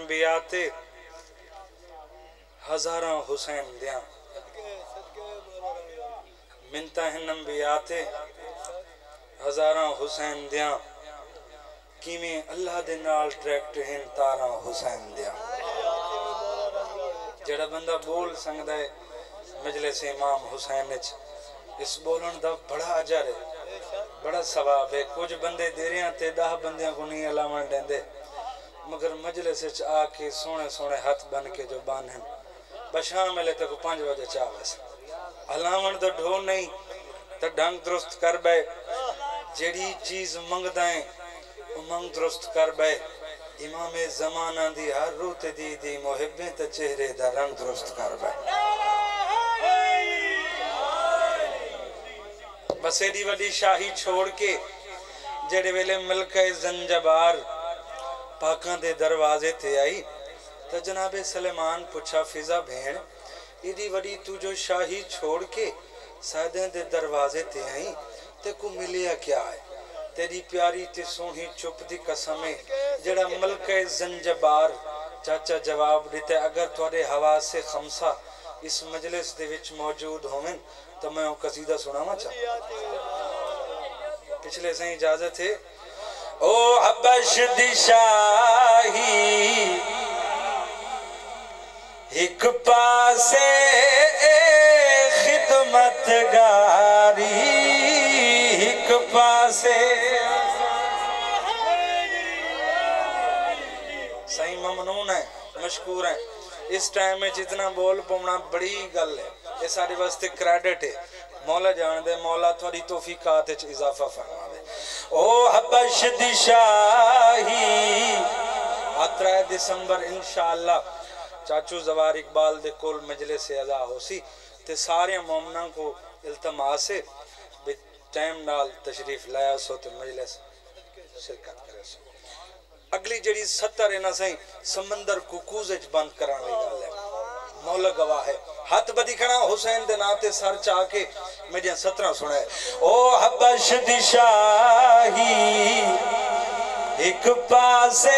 انبیاء تے ہزاراں حسین دیاں منتا ہیں انبیاء تے ہزاراں حسین دیاں کیویں اللہ دے نال ڈائریکٹ ہیں تاراں حسین دیاں جڑا بندہ بول سنگدا ہے مجلس امام حسین وچ اس بولن دا بڑا اجر ہے بڑا ثواب ہے کچھ بندے دیریاں تے 10 بندیاں کو نہیں علاوہ دیندے مگر مجلس وچ آ کے سونے سونے ہاتھ بن کے جو بانن بشام ملے تے کو 5 بجے چاوس علاوہ تو ڈھو نہیں تے ڈنگ درست کر بے جڑی چیز منگدا ہے منگ درست کر بے امام زمانہ دی ہر روت دی محبیں تے چہرے دا رنگ درست کر بے بس ایڈی وڈی شاہی چھوڑ کے جڑے ویلے ملکہ زنجبار پاکاں دے دروازے تے آئی تو جناب سلیمان پوچھا فضا بھین ایڈی وڈی تو جو شاہی چھوڑ کے سادیں دے دروازے تے آئی تے کو ملیا کیا ہے تیری پیاری تے سونی چپ دی قسمیں جڑا ملکہ زنجبار چاچا جواب دیتے اگر تھوڑے حواس خمسہ اس مجلس دے وچ موجود ہومن تو میں قصیدہ سناما چاہتا پچھلے سے اجازت ہے او حبش دی شاہی ایک پاسے خدمت گاری ایک پاسے صحیح ممنون ہے مشکور ہیں اس ٹائم میں جتنا بول پونا بڑی گل ہے یہ ساری واسطے کریڈٹ ہے مولا جان دے مولا تھوڑی توفیقات اچھ اضافہ فرما دے او حبش دی شاہی 18 دسمبر انشاءاللہ چاچو زوار اقبال دے کول مجلس اعزا ہو سی تے سارے مومنوں کو التماس ہے ٹائم نال تشریف لایا سو تے مجلس شرکت کرے سو اگلی جڑی 70 ہے نا سہیں سمندر کو کوزج بند کرانے گا لے مولا گواہ ہے ہاتھ بدی کھڑا حسین دے ناتے سر چاہ کے میڈیا 17 سنے او حبش دی شاہی ایک پاسے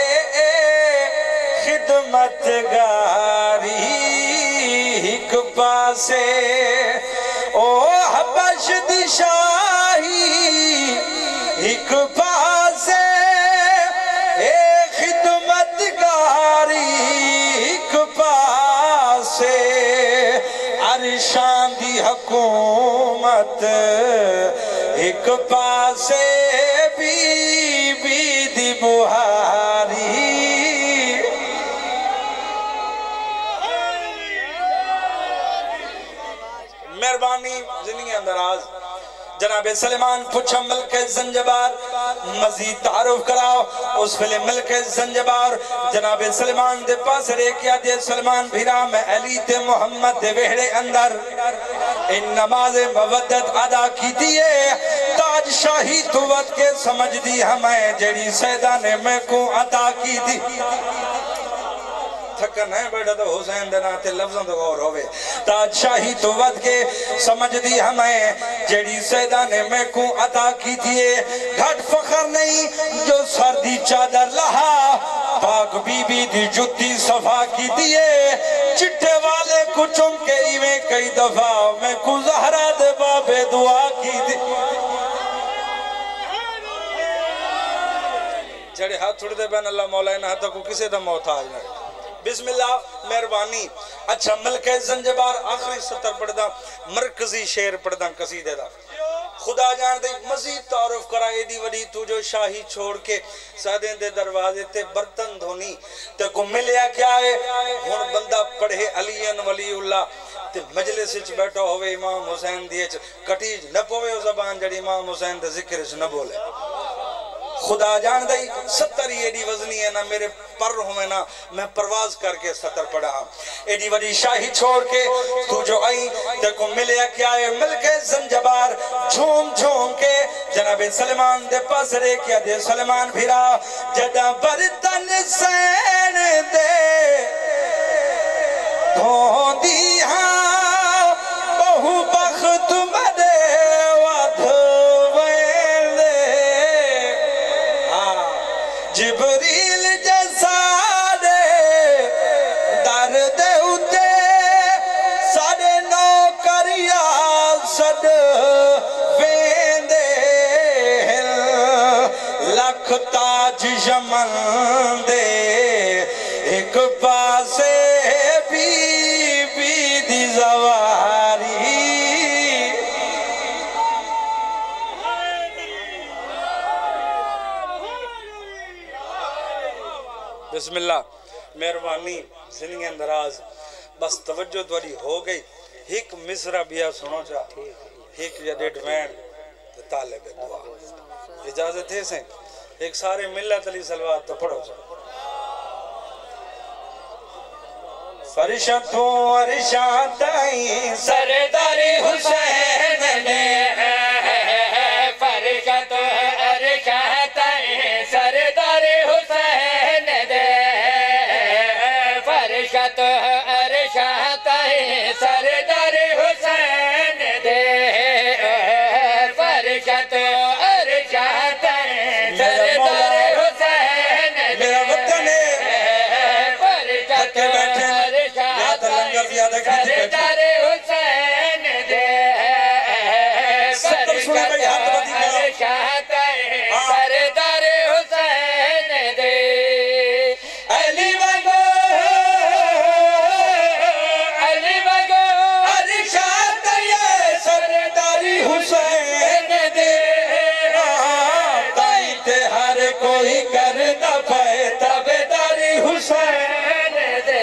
خدمت گاری ایک پاسے او حبش دی شاہی ایک پاسے خدمت گاری ایک پاسے عرشان دی حکومت ایک پاسے بی بی دی بہاری مہربانی زندگی اندراز جناب سلیمان پوچھا ملک زنجبار مزید تعارف کراؤ اس فلم ملک زنجبار جناب سلیمان دے پاس رے کیا دے سلیمان بھیرا میں علی تے محمد دے وحڑے اندر ان نماز مودت ادا کی دیئے تاج شاہی توت کے سمجھ دی ہمیں جڑی سیدہ نے میں کو عطا کی دی تھکن ہے بیٹھا تو حسین دینا تے لفظوں تو غور ہوئے تاج شاہی تو ود کے سمجھ دی ہمیں جیڑی سیدہ نے میں کو عطا کی تھیے گھٹ فخر نہیں جو سردی چادر لہا پاک بی بی دی جتی صفا کی دیئے چٹے والے کو چم کے ایویں کئی دفعہ میں کو زہرہ دے بابے دعا کی دی جڑے ہاتھ چھوڑ دے بین اللہ مولا انہا تک کو کسے دا موت آج نہ بسم اللہ مہربانی اچھا ملک زنجبار آخری سطر پڑھدا مرکزی شعر پڑھدا قصیدے دا خدا جان دے مزید تعارف کرائے دی وڈی تو جو شاہی چھوڑ کے سادیں دے دروازے تے برتن دھونی تے کو ملیا کیا ہے ہن بندہ پڑھے علی ولی اللہ تے مجلس وچ بیٹھا ہوئے امام حسین دی کٹی نہ پوے زبان جڑی امام حسین دے ذکر وچ نہ بولے خدا جان دائی 70 ایڈی وزنی ہے نا میرے پر ہوئے نا میں پرواز کر کے 70 پڑھا ایڈی وڈی شاہی چھوڑ کے تو جو آئی دیکھو ملیا کیا ہے ملک زنجبار جھوم جھوم کے جناب سلیمان دے پاس رے کیا دے سلیمان بھیرا جدہ برتن سین دے دھون دی ہاں بہو بخت مدے جبریل جیسا دے یمن دے ایک پاسے بی بی دی زواری بسم اللہ مہربانی زندگی اندراز بس توجہ توڑی ہو گئی ایک مصرہ بیا سنو چاہ ایک یا ڈیٹ وین طالب دعا اجازت ہے سیں ایک سارے ملت علی صلوات تو پڑھو چاہ فرشتوں ورشاتیں سرداری حسین نے فرشتوں ورشاتیں سرداری حسین دے فرشتوں ورشاتیں سرداری حسین دے فرشتوں ورشاتیں سرداری حسین دے میرا وطن ہے فرشتوں سردار حسین دے سردار حسین دے علی وگو ارشاد یہ سرداری حسین دے تائی تے ہر کوئی کرتا پائے تابداری حسین دے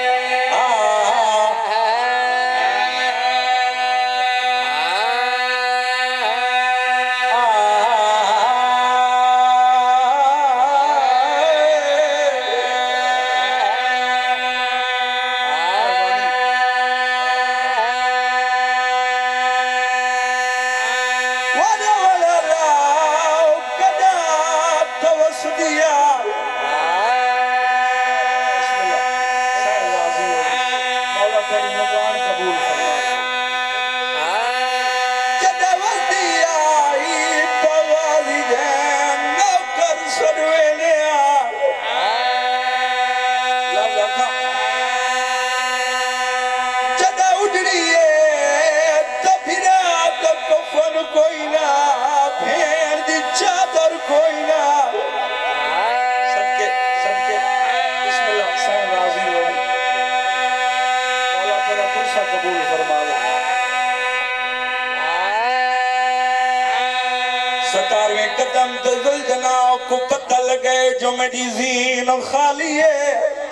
ستارویں قدم تو زلجناؤ کو پتہ لگے جو میری زین خالی ہے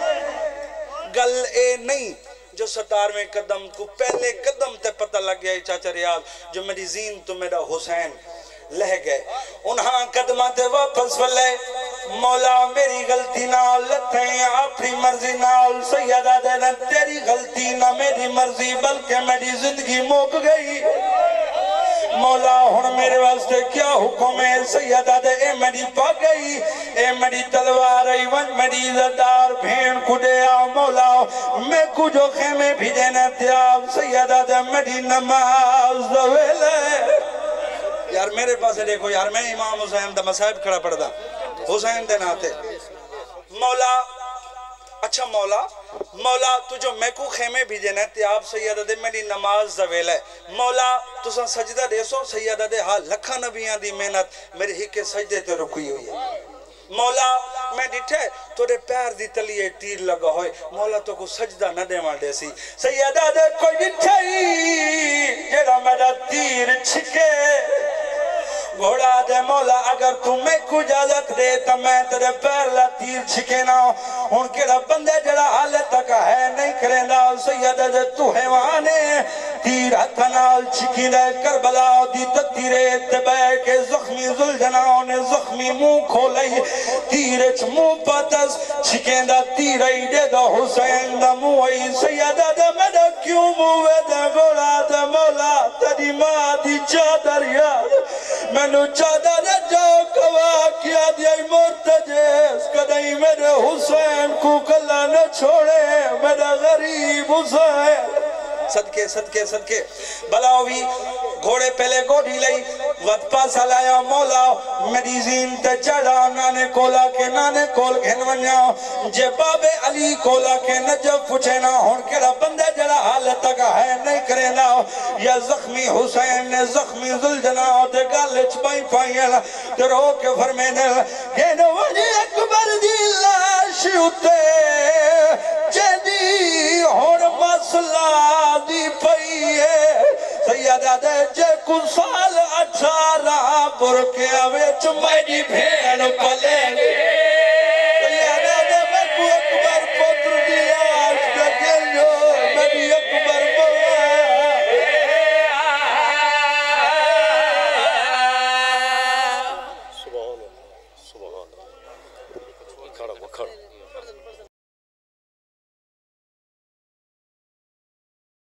گل اے نہیں جو ستارویں قدم کو پہلے قدم تے پتہ لگ گیا چاچا ریاض جو میری زین تو میرا حسین لہ گئے انہاں قدمہ تے واپس والے مولا میری غلطی نہ لتھیں اپنی مرضی نہ سیدہ دینا تیری غلطی نہ میری مرضی بلکہ میری زندگی موک گئی مولا ہن میرے واسطے کیا حکم ہے سیدہ دے اے میری پا گئی اے میری تلوار ای ون میری عزتدار بھین کو دے آ مولا میں کو جو خیمے بھیجنے تیاب سیدہ دے میری نماز دویلے یار میرے پاس دیکھو یار میں امام حسین دا مسائب کھڑا پڑ دا حسین دے ناتے مولا اچھا مولا تجھو میں کو خیمے بھی جنے تیاب سیدہ دے میری نماز زویل ہے مولا تسا سجدہ دے سو سیدہ دے ہاں لکھا نبیان دی محنت میری ہی کے سجدے تے رکھی ہوئی ہے مولا میں ڈٹھے تو دے پیر دی تلیے تیر لگا ہوئے مولا تو کو سجدہ نہ دے ماں دے سی سیدہ دے کوئی ڈٹھے جیڑا میرا تیر چھکے گھوڑا دے مولا اگر تمہیں کو اجازت دے تو میں تیرے پیر لا تیر چھکے نہ ان کے رب بندے جڑا حالت تک ہے نہیں کریں دا سیدہ دے تو حیوانے تیر ہتھنال چھکی دے کربلا دی تیرے اتباع کے زخمی زلجناؤں نے زخمی منہ کھولئی تیرچ منہ پتس چھکیں دا تیرے دے دا حسین دا موئی سیدہ دے میڈا کیوں موے دے گھوڑا دے مولا تیری ماں دی چادر یاد میں نو چادر جو کوا کیا دیا مرتجیس کدائی میرے حسین کو کلا نہ چھوڑے میرا غریب حسین صدقے بلاوی گھوڑے پہلے گوڑی لئی وقت پاسا لایا مولا میری زین تے چڑھا نانے کولا کے نانے کول گھن ونیاؤ جے باب علی کولا کے نجف پوچھے نا ہون کیڑا بندے جڑا حالت تک ہے نہیں کرے نا یا زخمی حسین نے زخمی ذوالجلال دے گالے چپائی پائیں تے رو کے فرمینے کہ نوجی اکبر دی لاش اتے جدی ہون مسئلہ دی پئیے سیدہ دے جے کن سال 18 برکے آوے چمیڈی بھین پلیں گے